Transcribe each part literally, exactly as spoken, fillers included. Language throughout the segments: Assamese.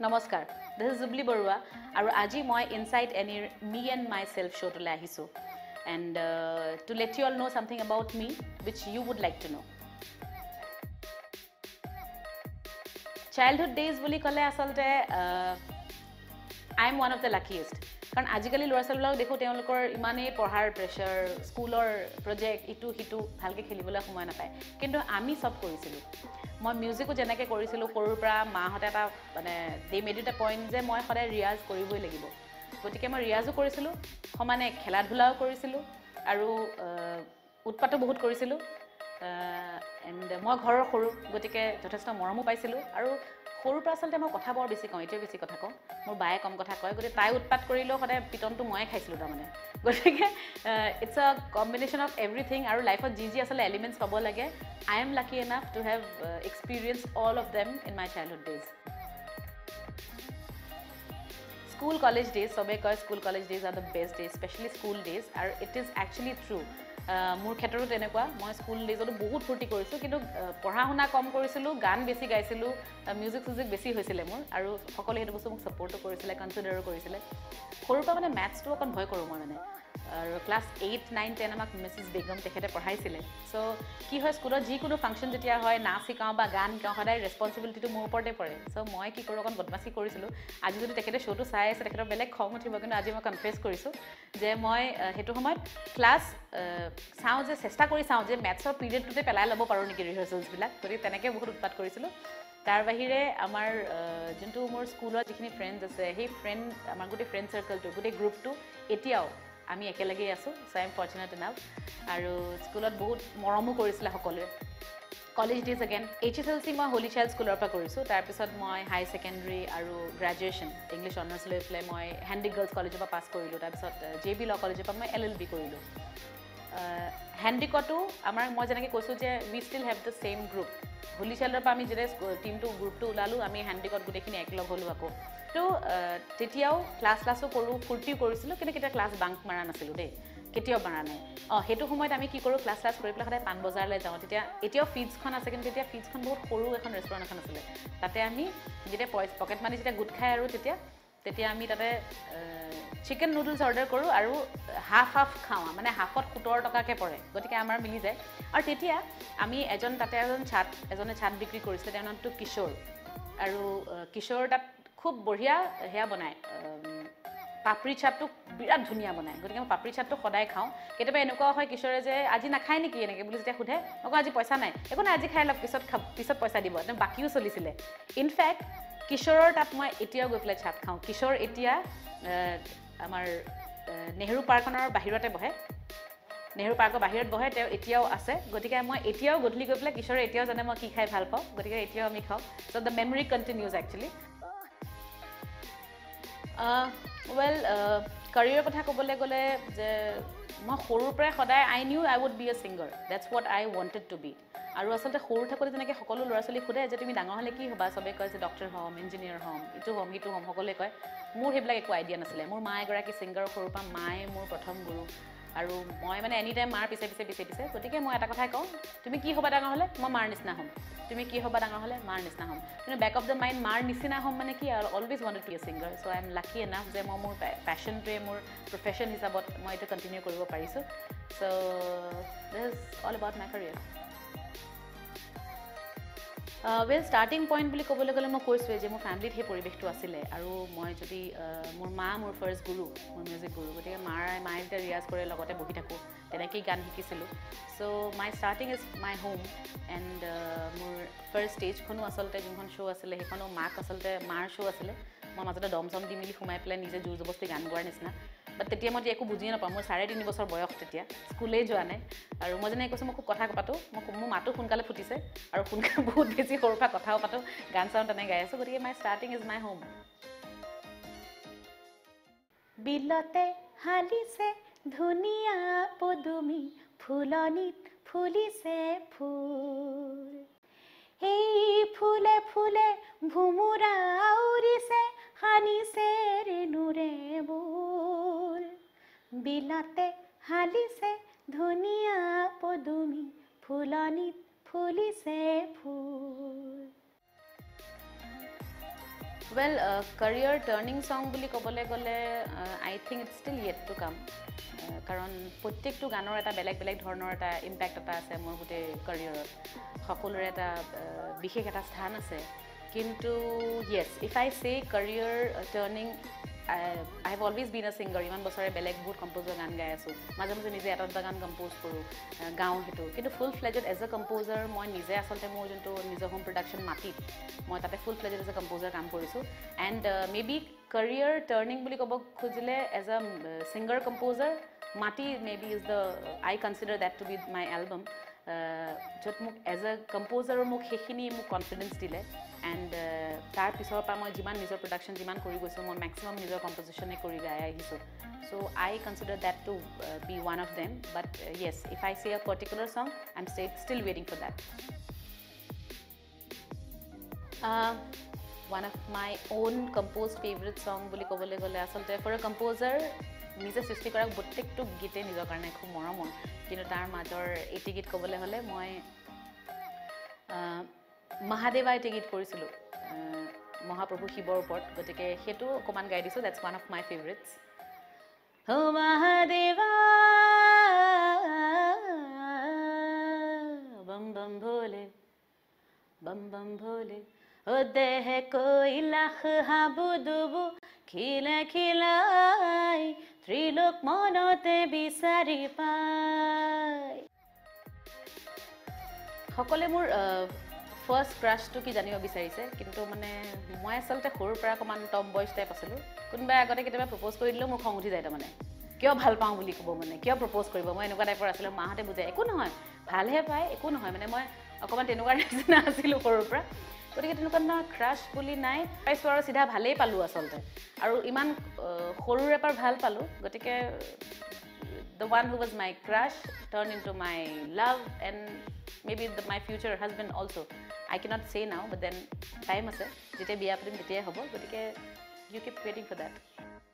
Namaskar, this is Zublee Baruah. And today I inside any me and myself show to lahisu, and uh, to let you all know something about me which you would like to know. Childhood days বুলি কলে আসলতে I am one of the luckiest. কাৰণ আজিকালি ল'ৰা ছোৱালীবিলাক দেখো তেওঁলোকৰ ইমানেই পঢ়াৰ প্ৰেছাৰ স্কুলৰ প্ৰজেক্ট ইটো হিটো ভালকে খেলিবলৈ সময় নাপায় কিন্তু আমি সব কৰিছিলো মই মিউজিকো যেনেকৈ কৰিছিলো সৰুৰ পৰা মাহঁতে এটা মানে they made it a point যে মই সদায় ৰিয়াজ কৰিবই লাগিব গতিকে মই ৰিয়াজো কৰিছিলো সমানে খেলা ধূলাও কৰিছিলো আৰু উৎপাতো বহুত কৰিছিলো এণ্ড মই ঘৰৰ সৰু গতিকে যথেষ্ট মৰমো পাইছিলো আৰু সৰুৰ পৰা আসলতে মই কথা বৰ বেছি কওঁ এতিয়া বেছি কথা কওঁ মোৰ বায়ে কম কথা কয় গতিকে তাই উৎপাত কৰিলেও সদায় পিটনটো ময়ে খাইছিলো তাৰমানে গতিকে ইটছ আ কম্বিনেশ্যন অফ এভৰিথিং আৰু লাইফত যি যি আসলে এলিমেণ্টছ পাব লাগে I am lucky enough to have experience all of them in my childhood days school college days সবে কয় school college days are the best days specially school days আৰু ইট ইজ একচুৱেলি ট্ৰু মোৰ ক্ষেত্ৰতো তেনেকুৱা মই স্কুল ডেজতো বহুত ফূৰ্তি কৰিছোঁ কিন্তু পঢ়া শুনা কম কৰিছিলোঁ গান বেছি গাইছিলোঁ মিউজিক চিউজিক বেছি হৈছিলে মোৰ আৰু সকলো সেইটো বস্তু মোক ছাপোৰ্টো কৰিছিলে কনচিডাৰো কৰিছিলে সৰুৰ পৰা মানে মেথছটো অকণ ভয় কৰোঁ মই মানে আৰু ক্লাছ এইট নাইন টেন আমাক মিছেছ বেগম তেখেতে পঢ়াইছিলে চ' কি হয় স্কুলত যিকোনো ফাংচন যেতিয়া হয় নাচ শিকাওঁ বা গান শিকাওঁ সদায় ৰেছপনচিবিলিটিটো মোৰ ওপৰতে পৰে চ' মই কি কৰোঁ অকণ বদমাচি কৰিছিলোঁ আজি যদি তেখেতে শ্ব'টো চাই আছে তেখেতৰ বেলেগ খং উঠিব কিন্তু আজি মই কনফেছ কৰিছোঁ যে মই সেইটো সময়ত ক্লাছ চাওঁ যে চেষ্টা কৰি চাওঁ যে মেথছৰ পিৰিয়ডটোতে পেলাই ল'ব পাৰোঁ নেকি ৰিহাৰ্চেলছবিলাক গতিকে তেনেকৈ বহুত উৎপাত কৰিছিলোঁ তাৰ বাহিৰে আমাৰ যোনটো মোৰ স্কুলত যিখিনি ফ্ৰেণ্ডছ আছে সেই ফ্ৰেণ্ড আমাৰ গোটেই ফ্ৰেণ্ড চাৰ্কলটো গোটেই গ্ৰুপটো এতিয়াও আমি একেলগেই আছোঁ so' I am fortunate enough আৰু স্কুলত বহুত মৰমো কৰিছিলে সকলোৱে college days again H S L C মই হলি চাইল্ড স্কুলৰ পৰা কৰিছোঁ তাৰপিছত মই হাই ছেকেণ্ডেৰী আৰু গ্ৰেজুৱেশ্যন ইংলিছ অনাৰ্ছ লৈ পেলাই মই হেণ্ডিক গাৰ্লছ কলেজৰ পৰা পাছ কৰিলোঁ তাৰপিছত জে বি ল কলেজৰ পৰা মই এল এল বি কৰিলোঁ হেণ্ডিকতো আমাৰ মই যেনেকৈ কৈছোঁ যে we still have the same group Holy চাইল্ডৰ পৰা আমি যেতিয়া টিমটো গ্ৰুপটো ওলালোঁ আমি হেণ্ডিকত গোটেইখিনি একলগ হ'লোঁ আকৌ তো তেতিয়াও ক্লাছ ক্লাছো কৰোঁ ফূৰ্তিও কৰিছিলোঁ কিন্তু কেতিয়া ক্লাছ বাংক মাৰা নাছিলোঁ দেই কেতিয়াও মাৰা নাই অঁ সেইটো সময়ত আমি কি কৰোঁ ক্লাছ ক্লাছ কৰি পেলাই সদায় পাণবজাৰলৈ যাওঁ তেতিয়া এতিয়াও ফিজখন আছে কিন্তু তেতিয়া ফিজখন বহুত সৰু এখন ৰেষ্টুৰেণ্ট এখন আছিলে তাতে আমি যেতিয়া পকেট মানি যেতিয়া গোট খাই আৰু তেতিয়া তেতিয়া আমি তাতে চিকেন নুডলছ অৰ্ডাৰ কৰোঁ আৰু হাফ হাফ খাওঁ মানে হাফত সোতৰ টকাকৈ পৰে গতিকে আমাৰ মিলি যায় আৰু তেতিয়া আমি এজন তাতে এজন ছাট এজনে ছাট বিক্ৰী কৰিছিলে তেওঁৰ নামটো কিশোৰ আৰু কিশোৰ তাত খুব বঢ়িয়া সেয়া বনায় পাপৰি চাটটো বিৰাট ধুনীয়া বনায় গতিকে মই পাপৰি চাটটো সদায় খাওঁ কেতিয়াবা এনেকুৱা হয় কিশোৰে যে আজি নাখায় নেকি এনেকৈ বুলি যেতিয়া সোধে আকৌ আজি পইচা নাই একো নাই আজি খাই লওক পিছত খা পিছত পইচা দিব একদম বাকীও চলিছিলে ইনফেক্ট কিশোৰৰ তাত মই এতিয়াও গৈ পেলাই চাট খাওঁ কিশোৰ এতিয়া আমাৰ নেহৰু পাৰ্কখনৰ বাহিৰতে বহে নেহৰু পাৰ্কৰ বাহিৰত বহে তেওঁ এতিয়াও আছে গতিকে মই এতিয়াও গধূলি গৈ পেলাই কিশোৰে এতিয়াও জানে মই কি খাই ভাল পাওঁ গতিকে এতিয়াও আমি খাওঁ so' the memory continues actually well কাৰিয়াৰৰ কথা ক'বলৈ গ'লে যে মই সৰুৰ পৰাই সদায় I knew I would be a singer that's what I wanted to be আৰু আচলতে সৰু থাকোঁতে যেনেকৈ সকলো ল'ৰা ছোৱালীক সোধে যে তুমি ডাঙৰ হ'লে কি হ'বা চবেই কয় যে ডক্টৰ হ'ম ইঞ্জিনিয়াৰ হ'ম ইটো হ'ম সিটো হ'ম সকলোৱে কয় মোৰ সেইবিলাক একো আইডিয়া নাছিলে মোৰ মা এগৰাকী ছিংগাৰ সৰুৰ পৰা মায়ে মোৰ প্ৰথম গুৰু আৰু মই মানে এনি টাইম মাৰ পিছে পিছে পিছে পিছে গতিকে মই এটা কথাই কওঁ তুমি কি হ'বা ডাঙৰ হ'লে মই মাৰ নিচিনা হ'ম তুমি কি হ'বা ডাঙৰ হ'লে মাৰ নিচিনা হ'ম কিন্তু বেক অফ দ্য মাইণ্ড মাৰ নিচিনা হ'ম মানে কি আৰু always wanted to be a singer so' I am lucky enough যে মই মোৰ পেশ্যনটোৱে মোৰ প্ৰফেশ্যন হিচাপত মই এইটো কণ্টিনিউ কৰিব পাৰিছোঁ so' this is all about my career well starting point বুলি ক'বলৈ গ'লে মই কৈছোঁৱে যে মোৰ ফেমিলিত সেই পৰিৱেশটো আছিলে আৰু মই যদি মোৰ মা মোৰ ফাৰ্ষ্ট গুৰু মোৰ মিউজিক গুৰু গতিকে মাৰ মায়ে যেতিয়া ৰিয়াজ কৰে লগতে বহি থাকোঁ তেনেকৈয়ে গান শিকিছিলোঁ so' my starting is my home and মোৰ ফাৰ্ষ্ট ষ্টেজখনো আচলতে যোনখন শ্ব' আছিলে সেইখনো মাক আচলতে মাৰ শ্ব' আছিলে মই মাজতে দম চম দি মেলি সোমাই পেলাই নিজে জোৰ জবস্তি গান গোৱাৰ নিচিনা বাট তেতিয়া মই একো বুজিয়ে নাপাওঁ মোৰ চাৰে তিনি বছৰ বয়স তেতিয়া স্কুলেই যোৱা নাই আৰু মই যেনেকৈ কৈছোঁ মই খুব কথা পাতোঁ মই মোৰ মাতো সোনকালে ফুটিছে আৰু সোনকালে বহুত বেছি সৰুৰ পৰা কথাও পাতোঁ গান চান তেনেকৈ গাই আছোঁ গতিকে my starting is my home বিলতে হালিছে ধুনীয়া পদুমী ফুলনিত ফুলিছে ফুল এই ফুলে ফুলে ভুমুৰা উৰিছে হানিছে ৰেণুৰে বোল বিলতে হালিছে ধুনীয়া পদুমী ফুলনিত ফুলিছে ফুল Well, uh, career turning song বুলি ক'বলৈ গ'লে I think it's still yet to come. কাৰণ প্ৰত্যেকটো গানৰ এটা বেলেগ বেলেগ ধৰণৰ এটা ইম্পেক্ট এটা আছে মোৰ গোটেই careerত সকলোৰে এটা বিশেষ এটা স্থান আছে কিন্তু yes if I say career uh, turning I, I have always been a singer ইমান বছৰে বেলেগ বহুত কম্পোজাৰ গান গাই আছো মাজে মাজে নিজে এটা দুটা গান কম্পোজ কৰোঁ গাওঁ সেইটো কিন্তু full fledged as a composer মই নিজে আচলতে মোৰ যোনটো নিজৰ হোম প্ৰডাকশ্যন মাটিত মই তাতে full fledged as a composer কাম কৰিছোঁ and may be career turning বুলি ক'ব খুজিলে as a singer composer Mati maybe is the I consider that to be my album য'ত মোক এজ এ কম্পোজাৰৰ মোক সেইখিনি মোক কনফিডেঞ্চ দিলে এণ্ড তাৰ পিছৰ পৰা মই যিমান নিজৰ প্ৰডাকশ্যন যিমান কৰি গৈছোঁ মই মেক্সিমাম নিজৰ কম্প'জিশ্যনে কৰি গাই আহিছোঁ so' I consider that to be one of them but yes if I say a particular song I am stay still ৱেইটিং for that one of my own composed favourite song বুলি ক'বলৈ গ'লে আচলতে ফৰ এ কম্প'জাৰ নিজে সৃষ্টি কৰা প্ৰত্যেকটো গীতে নিজৰ কাৰণে খুব মৰমৰ কিন্তু তাৰ মাজৰ এটি গীত ক'বলৈ হ'লে মই মহাদেৱা এটি গীত কৰিছিলোঁ মহাপ্ৰভু শিৱৰ ওপৰত গতিকে সেইটো অকণমান গাই দিছোঁ that's one of my favourites ও মহাদেৱা বম বম ভোলে বম বম ভোলে ও দেহ কোই লাখ হাবু দুবু খিলা খিলাই ত্ৰিলোক মনতে বিচাৰি পায় সকলে মোৰ ফাৰ্ষ্ট ক্ৰাছটো কি জানিব বিচাৰিছে কিন্তু মানে মই আচলতে সৰুৰ পৰা অকণমান টম বয়জ টাইপ আছিলোঁ কোনোবাই আগতে কেতিয়াবা প্ৰপ'জ কৰি দিলেও মোৰ খং উঠি যায় তাৰমানে কিয় ভাল পাওঁ বুলি ক'ব মানে কিয় প্ৰপ'জ কৰিব মই এনেকুৱা টাইপৰ আছিলোঁ মাহঁতে বুজায় একো নহয় ভালহে পায় একো নহয় মানে মই অকণমান তেনেকুৱা নিচিনা আছিলোঁ সৰুৰ পৰা গতিকে তেনেকুৱা ধৰণৰ ক্ৰাছ বুলি নাই পাইছোঁ আৰু চিধা ভালেই পালোঁ আচলতে আৰু ইমান সৰুৰে পৰা ভাল পালোঁ গতিকে the one who was my crush turned into my love and maybe the, my future husband also I cannot say now but then time আছে যেতিয়া বিয়া পাতিম তেতিয়াই হ'ব গতিকে you keep waiting for that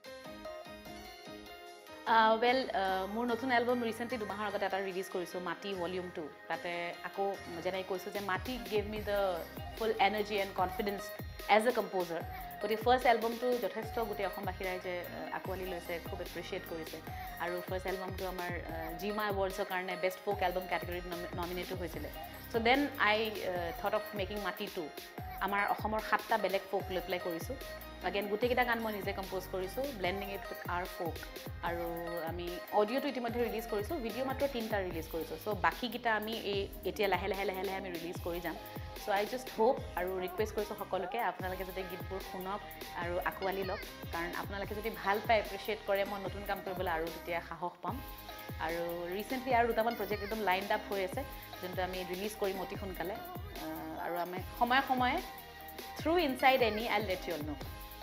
Uh, well, মোৰ নতুন এলবাম ৰিসেন্টলি দুমাহৰ আগতে এটা ৰিলিজ কৰিছোঁ মাটি ভলিউম টু তাতে আকৌ যেনে কৈছোঁ যে Mati gave me the full energy and confidence as a composer গতিকে ফাৰ্ষ্ট এলবামটো যথেষ্ট গোটেই অসমবাসী ৰাইজে আঁকোৱালি লৈছে খুব এপ্ৰিচিয়েট কৰিছে আৰু ফাৰ্ষ্ট এলবামটো আমাৰ জিমা এৱাৰ্ডছৰ কাৰণে বেষ্ট ফ'ক এলবাম কেটেগৰীত নমিনেটো হৈছিলে so' then I thought of making Mati to আমাৰ অসমৰ সাতটা বেলেগ ফ'ক লৈ পেলাই কৰিছোঁ again গোটেইকেইটা গান মই নিজে কম্পোজ কৰিছোঁ blending it with our folk আৰু আমি অডিঅ'টো ইতিমধ্যে ৰিলিজ কৰিছোঁ ভিডিঅ' মাত্ৰ তিনিটা ৰিলিজ কৰিছোঁ চ' বাকীকেইটা আমি এই এতিয়া লাহে লাহে লাহে লাহে আমি ৰিলিজ কৰি যাম চ' আই জাষ্ট হোপ আৰু ৰিকুৱেষ্ট কৰিছোঁ সকলোকে আপোনালোকে যাতে গীতবোৰ শুনক আৰু আঁকোৱালি লওক কাৰণ আপোনালোকে যদি ভাল পায় এপ্ৰিচিয়েট কৰে মই নতুন কাম কৰিবলৈ আৰু তেতিয়া সাহস পাম আৰু ৰিচেণ্টলি আৰু দুটামান প্ৰজেক্ট একদম লাইন আপ হৈ আছে যোনটো আমি ৰিলিজ কৰিম অতি সোনকালে আৰু আমি সময়ে সময়ে through inside any I'll let you all know'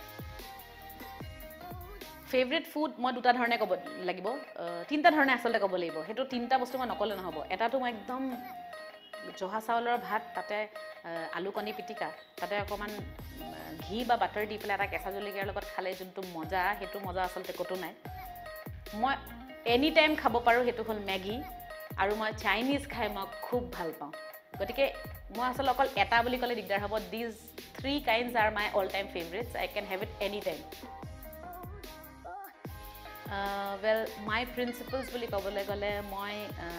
favourite food মই দুটা ধৰণে ক'ব লাগিব তিনিটা ধৰণে আচলতে ক'ব লাগিব সেইটো তিনিটা বস্তু মই নক'লে নহ'ব এটাটো মই একদম জহা চাউলৰ ভাত তাতে আলু কণী পিটিকা তাতে অকণমান ঘি বা বাটাৰ দি পেলাই এটা কেঁচা জলকীয়াৰ লগত খালে যোনটো মজা সেইটো মজা আচলতে ক'তো নাই মই এনি টাইম খাব পাৰোঁ সেইটো হ'ল মেগী আৰু মই চাইনিজ খাই মই খুব ভাল পাওঁ গতিকে মই আচলতে অকল এটা বুলি ক'লে দিগদাৰ হ'ব these three kinds are my all time favourites I can have it any time well my principles বুলি ক'বলৈ গ'লে মই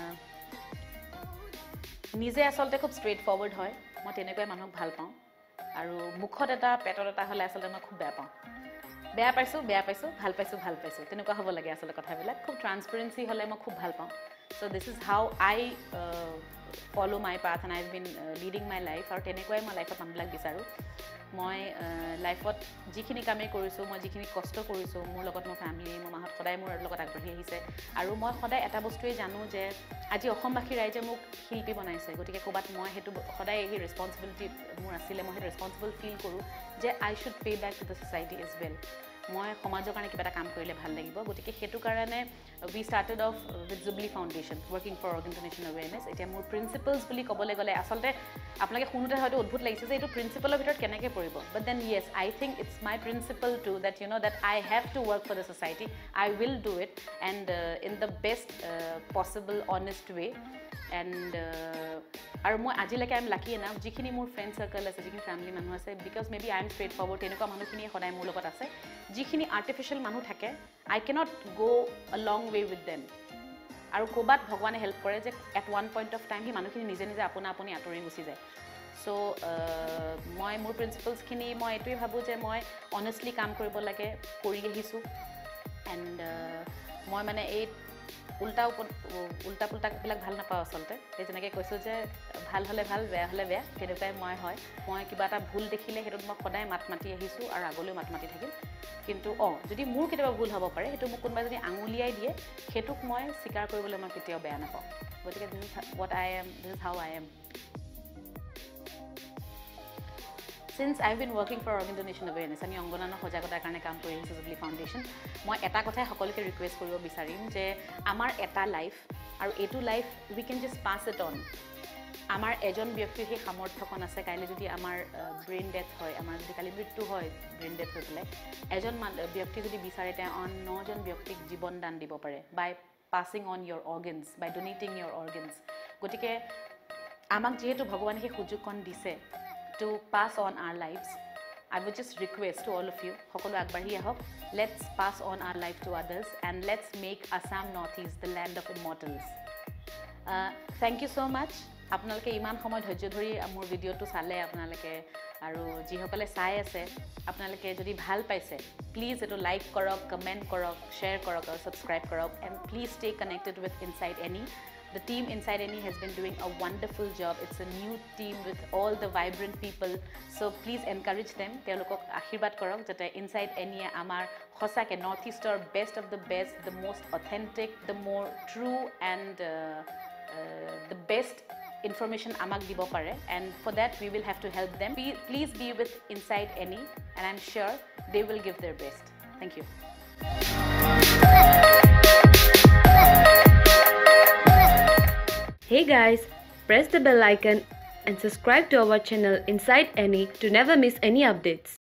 নিজে আচলতে খুব ষ্ট্ৰেইট ফৰৱাৰ্ড হয় মই তেনেকুৱাই মানুহক ভাল পাওঁ আৰু মুখত এটা পেটত এটা হ'লে আচলতে মই খুব বেয়া পাওঁ বেয়া পাইছোঁ বেয়া পাইছোঁ ভাল পাইছোঁ ভাল পাইছোঁ তেনেকুৱা হ'ব লাগে আচলতে কথাবিলাক খুব ট্ৰান্সপেৰেঞ্চি হ'লে মই খুব ভাল পাওঁ so' this is how I follow' my path and I have been leading my life আৰু তেনেকুৱাই মই লাইফত মানুহবিলাক বিচাৰোঁ মই লাইফত যিখিনি কামেই কৰিছোঁ মই যিখিনি কষ্ট কৰিছোঁ মোৰ লগত মোৰ ফেমিলি মোৰ মাহঁত সদায় মোৰ লগত আগবাঢ়ি আহিছে আৰু মই সদায় এটা বস্তুৱেই জানো যে আজি অসমবাসী ৰাইজে মোক শিল্পী বনাইছে গতিকে ক'ৰবাত মই সেইটো সদায় এই ৰেছপনচিবিলিটি মোৰ আছিলে মই সেইটো ৰেছপনচিবল ফিল কৰোঁ যে I should pay back to the society as well মই সমাজৰ কাৰণে কিবা এটা কাম কৰিলে ভাল লাগিব গতিকে সেইটো কাৰণে we started off with Zublee Foundation, working for organ donation awareness. Etia more principles buli kobole gole asalte apnake hunute hoyto udbhut lagise je etu principle bhitor kenake poribo. But then yes, I think it's my principle too that you know that I have to work for the society. I will do it and uh, in the best uh, possible honest way. And আৰু মই আজিলৈকে I'm lucky enough যিখিনি মোৰ ফ্ৰেণ্ড সাৰ্কেল আছে যিখিনি ফ্যামিলি মানুহ আছে because maybe I am straightforward তেনেকুৱা মানুহখিনি সদায় মোৰ লগত আছে যিখিনি আৰ্টিফিশিয়াল মানুহ থাকে I cannot go a long way with them আৰু কোবাত ভগৱানে হেল্প কৰে যে at one point of time হি মানুহখিনি নিজে নিজে আপোনা আপুনি আতৰি গুচি যায় সো মই মোৰ প্ৰিন্সিপলছ খিনি মই এটোই ভাবো যে মই অনেষ্টলি কাম কৰিব লাগে কৰি আহিছো এন্ড মই মানে এই উল্টা উল্টা পুল্টা বিলাক ভাল নাপাও আসলতে এই যেনেকৈ কৈছো যে ভাল হলে ভাল বেয়া হলে বেয়া তেনেকৈ মই হয় মই কিবা এটা ভুল দেখিলে হেতু মই সদায় মাত মাতি আহিছো আৰু আগলৈ মাত মাতি থাকিম কিন্তু অ যদি মোৰ কেতিয়াবা ভুল হ'ব পাৰে হেতু মোক কোনবা যদি আঙুলিয়াই দিয়ে হেতুক মই স্বীকাৰ কৰিবলৈ মই কেতিয়াও বেয়া নাপাও গতিকে this is what I am this is how I am Since I've been working for organ donation awareness, আমি অংগনানৰ সজাগতাৰ কাৰণে কাম কৰি আছো Zublee Foundation, মই এটা কথাই সকলোকে ৰিকুৱেষ্ট কৰিব বিচাৰিম যে আমাৰ এটা লাইফ আৰু এটো life we can just pass it on. আমাৰ এজন ব্যক্তিৰ সেই সামৰ্থ্যকন আছে কাইলে যদি আমাৰ ব্ৰেইন ডেথ হয়, আমাৰ যদি কালি মৃত্যু হয়, ব্ৰেইন ডেথ হৈ পেলাই এজন ব্যক্তি যদি বিচাৰে তে আন নজন ব্যক্তিক জীৱন দান দিব পাৰে by passing on your organs, by donating your organs. গতিকে আমাক যেহেতু ভগৱানে সেই সুযোগকন দিছে to pass on our lives I would just request to all of you hokolo agbahi ahok let's pass on our life to others and let's make Assam Northeast the land of immortals uh, thank you so much apnaloke iman samoy dhorjo dhori amor video tu sale apnaloke aru ji hokale sai ase apnaloke jodi bhal paise please eto like korok comment korok share korok or subscribe korok and please stay connected with Inside Any. The team Inside Any has been doing a wonderful job. It's a new team with all the vibrant people. So please encourage them. Telokok ashirwad korok jate Inside Any amar hosake Northeaster best of the best, the most authentic, the more true and uh, uh, the best information amak dibo pare. And for that we will have to help them. Please be with Inside Any and I'm sure they will give their best. Thank you. Hey guys, press the bell icon and subscribe to our channel Inside Any to never miss any updates.